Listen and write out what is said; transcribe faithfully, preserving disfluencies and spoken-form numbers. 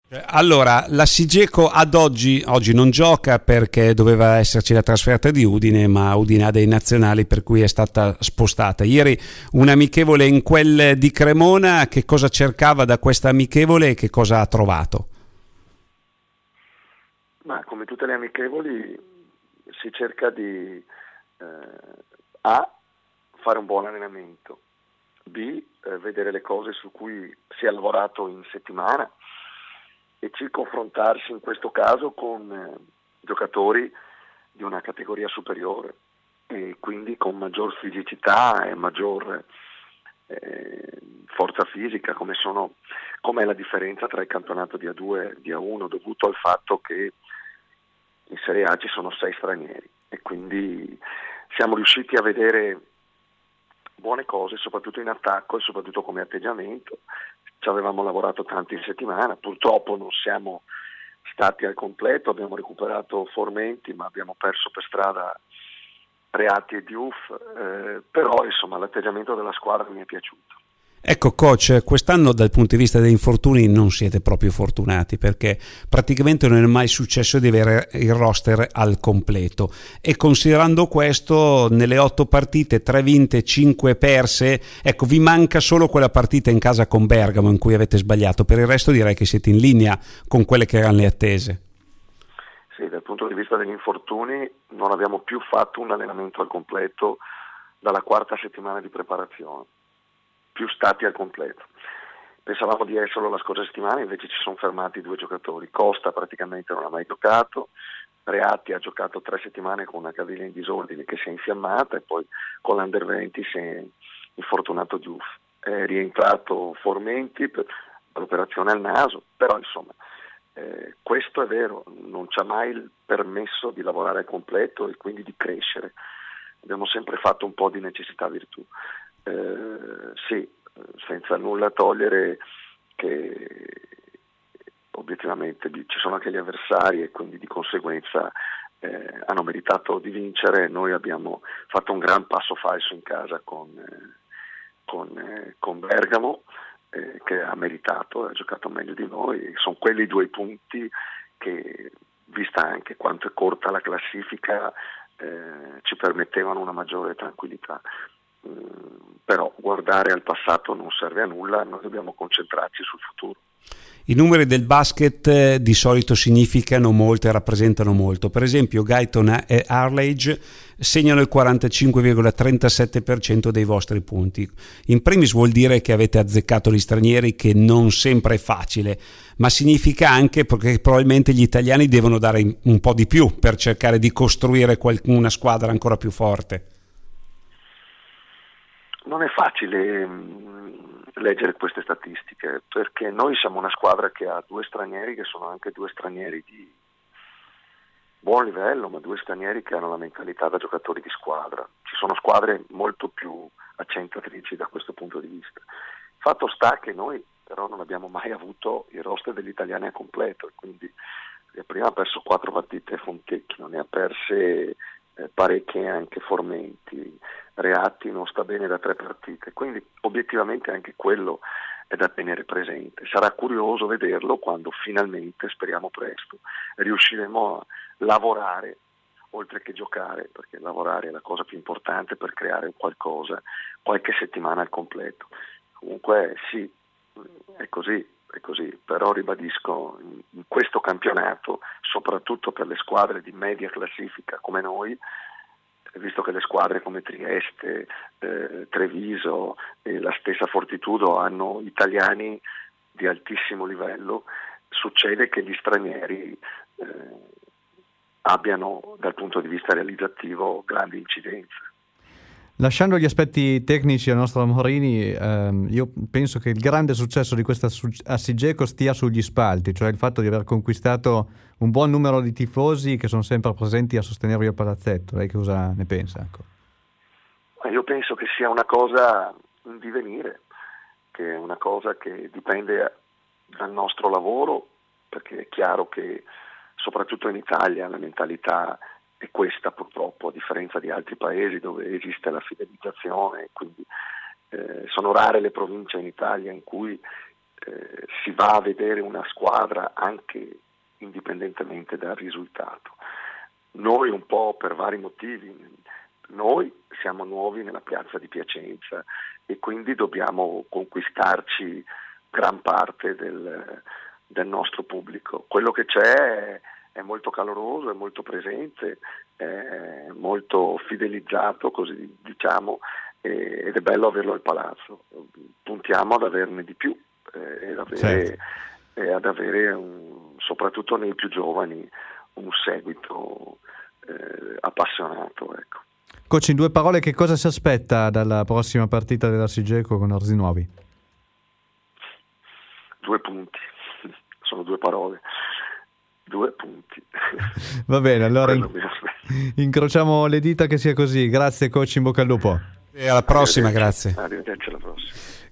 Allora, la Sigeco ad oggi, oggi non gioca perché doveva esserci la trasferta di Udine, ma Udine ha dei nazionali per cui è stata spostata. Ieri un amichevole in quel di Cremona, che cosa cercava da questa amichevole e che cosa ha trovato? Ma come tutte le amichevoli si cerca di eh, A, fare un buon allenamento, B, eh, vedere le cose su cui si è lavorato in settimana, e ci confrontarsi in questo caso con eh, giocatori di una categoria superiore e quindi con maggior fisicità e maggior eh, forza fisica, come sono, com'è la differenza tra il campionato di A due e di A uno, dovuto al fatto che in Serie A ci sono sei stranieri e quindi siamo riusciti a vedere buone cose soprattutto in attacco e soprattutto come atteggiamento. Ci avevamo lavorato tanto in settimana, purtroppo non siamo stati al completo, abbiamo recuperato Formenti ma abbiamo perso per strada Reati e Diouf, eh, però insomma l'atteggiamento della squadra mi è piaciuto. Ecco coach, quest'anno dal punto di vista degli infortuni non siete proprio fortunati, perché praticamente non è mai successo di avere il roster al completo, e considerando questo, nelle otto partite tre vinte, cinque perse, ecco, vi manca solo quella partita in casa con Bergamo in cui avete sbagliato. Per il resto direi che siete in linea con quelle che erano le attese. Sì, dal punto di vista degli infortuni non abbiamo più fatto un allenamento al completo dalla quarta settimana di preparazione, più stati al completo. Pensavamo di esserlo la scorsa settimana, invece ci sono fermati due giocatori. Costa praticamente non ha mai giocato, Reati ha giocato tre settimane con una caviglia in disordine che si è infiammata e poi con l'Under venti si è infortunato Diouf. È rientrato Formenti per l'operazione al naso, però insomma eh, questo è vero, non ci ha mai permesso di lavorare al completo e quindi di crescere. Abbiamo sempre fatto un po' di necessità virtù. Eh, sì, senza nulla togliere che obiettivamente ci sono anche gli avversari e quindi di conseguenza eh, hanno meritato di vincere. Noi abbiamo fatto un gran passo falso in casa con, eh, con, eh, con Bergamo eh, che ha meritato, ha giocato meglio di noi. Sono quelli due punti che, vista anche quanto è corta la classifica, eh, ci permettevano una maggiore tranquillità. Mm, però guardare al passato non serve a nulla, noi dobbiamo concentrarci sul futuro. I numeri del basket eh, di solito significano molto e rappresentano molto. Per esempio Guyton e Arledge segnano il quarantacinque virgola trentasette per cento dei vostri punti. In primis vuol dire che avete azzeccato gli stranieri, che non sempre è facile, ma significa anche che probabilmente gli italiani devono dare un po' di più per cercare di costruire una squadra ancora più forte. Non è facile mh, leggere queste statistiche, perché noi siamo una squadra che ha due stranieri che sono anche due stranieri di buon livello, ma due stranieri che hanno la mentalità da giocatori di squadra. Ci sono squadre molto più accentratrici da questo punto di vista. Fatto sta che noi però non abbiamo mai avuto il roster degli italiani a completo, e quindi prima ha perso quattro partite Fontecchio, ne ha perse eh, parecchie anche Formenti, Reati non sta bene da tre partite, quindi obiettivamente anche quello è da tenere presente. Sarà curioso vederlo quando finalmente, speriamo presto, riusciremo a lavorare oltre che giocare, perché lavorare è la cosa più importante per creare qualcosa, qualche settimana al completo. Comunque sì, è così, è così, però ribadisco, in questo campionato, soprattutto per le squadre di media classifica come noi, visto che le squadre come Trieste, eh, Treviso e la stessa Fortitudo hanno italiani di altissimo livello, succede che gli stranieri eh, abbiano dal punto di vista realizzativo grandi incidenze. Lasciando gli aspetti tecnici al nostro Morini, ehm, io penso che il grande successo di questa Sigeco stia sugli spalti, cioè il fatto di aver conquistato un buon numero di tifosi che sono sempre presenti a sostenervi al palazzetto. Lei che cosa ne pensa? Ecco. Io penso che sia una cosa in divenire, che è una cosa che dipende dal nostro lavoro, perché è chiaro che soprattutto in Italia la mentalità è questa, purtroppo, a differenza di altri paesi dove esiste la fidelizzazione, quindi eh, sono rare le province in Italia in cui eh, si va a vedere una squadra anche indipendentemente dal risultato. Noi un po' per vari motivi, noi siamo nuovi nella piazza di Piacenza e quindi dobbiamo conquistarci gran parte del, del nostro pubblico. Quello che c'è è, è molto caloroso, è molto presente, è molto fidelizzato, così diciamo, e, ed è bello averlo al palazzo. Puntiamo ad averne di più eh, e ad avere, certo. e ad avere un, soprattutto nei più giovani, un seguito eh, appassionato, ecco. Coach, in due parole, che cosa si aspetta dalla prossima partita della Sigeco con Orsi Nuovi? Due punti, sono due parole, due punti. Va bene, allora in- incrociamo le dita che sia così. Grazie coach, in bocca al lupo. E alla prossima, grazie. Arrivederci alla prossima.